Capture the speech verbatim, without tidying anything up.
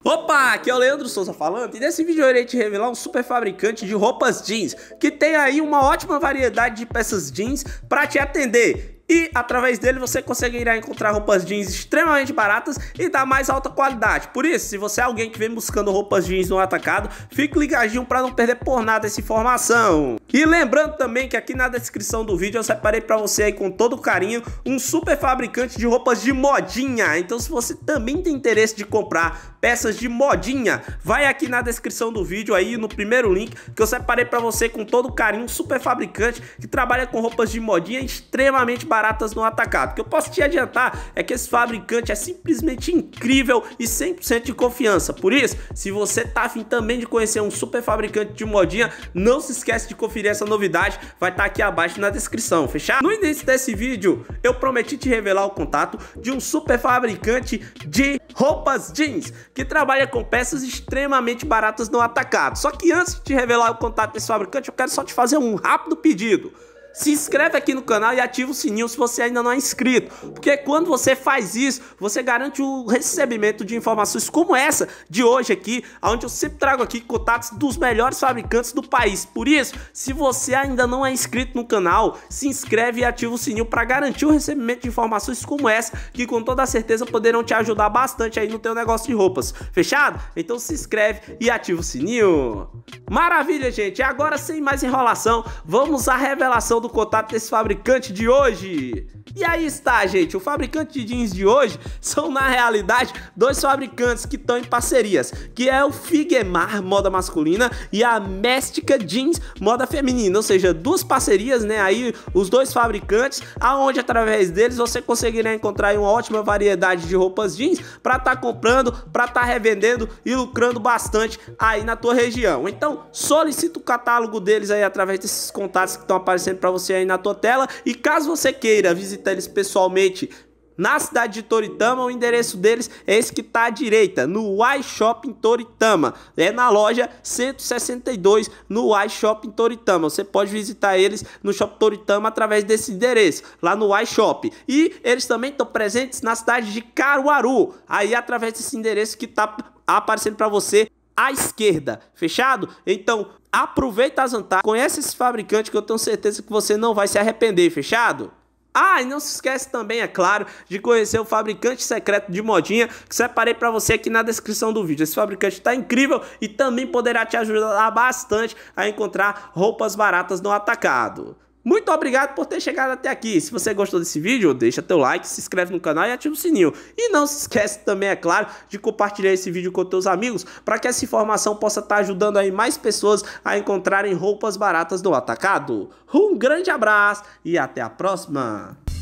Opa, aqui é o Leandro Souza falando e nesse vídeo eu irei te revelar um super fabricante de roupas jeans que tem aí uma ótima variedade de peças jeans para te atender. E através dele você conseguirá encontrar roupas jeans extremamente baratas e da mais alta qualidade. Por isso, se você é alguém que vem buscando roupas jeans no atacado, fique ligadinho para não perder por nada essa informação. E lembrando também que aqui na descrição do vídeo eu separei para você aí com todo carinho um super fabricante de roupas de modinha. Então se você também tem interesse de comprar peças de modinha, vai aqui na descrição do vídeo aí no primeiro link que eu separei para você com todo carinho um super fabricante que trabalha com roupas de modinha extremamente baratas baratas no atacado. O que eu posso te adiantar é que esse fabricante é simplesmente incrível e cem por cento de confiança. Por isso, se você tá afim também de conhecer um super fabricante de modinha, não se esquece de conferir essa novidade, vai estar tá aqui abaixo na descrição, fechado? No início desse vídeo, eu prometi te revelar o contato de um super fabricante de roupas jeans, que trabalha com peças extremamente baratas no atacado. Só que antes de te revelar o contato desse fabricante, eu quero só te fazer um rápido pedido. Se inscreve aqui no canal e ativa o sininho se você ainda não é inscrito, porque quando você faz isso, você garante o recebimento de informações como essa de hoje aqui, onde eu sempre trago aqui contatos dos melhores fabricantes do país. Por isso, se você ainda não é inscrito no canal, se inscreve e ativa o sininho para garantir o recebimento de informações como essa, que com toda certeza poderão te ajudar bastante aí no teu negócio de roupas. Fechado? Então se inscreve e ativa o sininho. Maravilha, gente. E agora, sem mais enrolação, vamos à revelação do do contato desse fabricante de hoje. E aí está, gente, o fabricante de jeans de hoje são na realidade dois fabricantes que estão em parcerias, que é o Figmar moda masculina e a Mestica Jeans moda feminina, ou seja, duas parcerias, né, aí os dois fabricantes, aonde através deles você conseguirá encontrar uma ótima variedade de roupas jeans para estar tá comprando, para estar tá revendendo e lucrando bastante aí na tua região. Então solicita o catálogo deles aí através desses contatos que estão aparecendo para você aí na tua tela, e caso você queira visitar eles pessoalmente na cidade de Toritama, o endereço deles é esse que tá à direita, no iShop em Toritama, é na loja cento e sessenta e dois no iShop em Toritama. Você pode visitar eles no Shopping Toritama através desse endereço, lá no iShop. E eles também estão presentes na cidade de Caruaru, aí através desse endereço que tá aparecendo para você à esquerda, fechado? Então aproveita as vantagens, conhece esse fabricante que eu tenho certeza que você não vai se arrepender, fechado? Ah, e não se esquece também, é claro, de conhecer o fabricante secreto de modinha que separei para você aqui na descrição do vídeo. Esse fabricante tá incrível e também poderá te ajudar bastante a encontrar roupas baratas no atacado. Muito obrigado por ter chegado até aqui. Se você gostou desse vídeo, deixa teu like, se inscreve no canal e ativa o sininho. E não se esquece também, é claro, de compartilhar esse vídeo com teus amigos para que essa informação possa estar ajudando aí mais pessoas a encontrarem roupas baratas no atacado. Um grande abraço e até a próxima!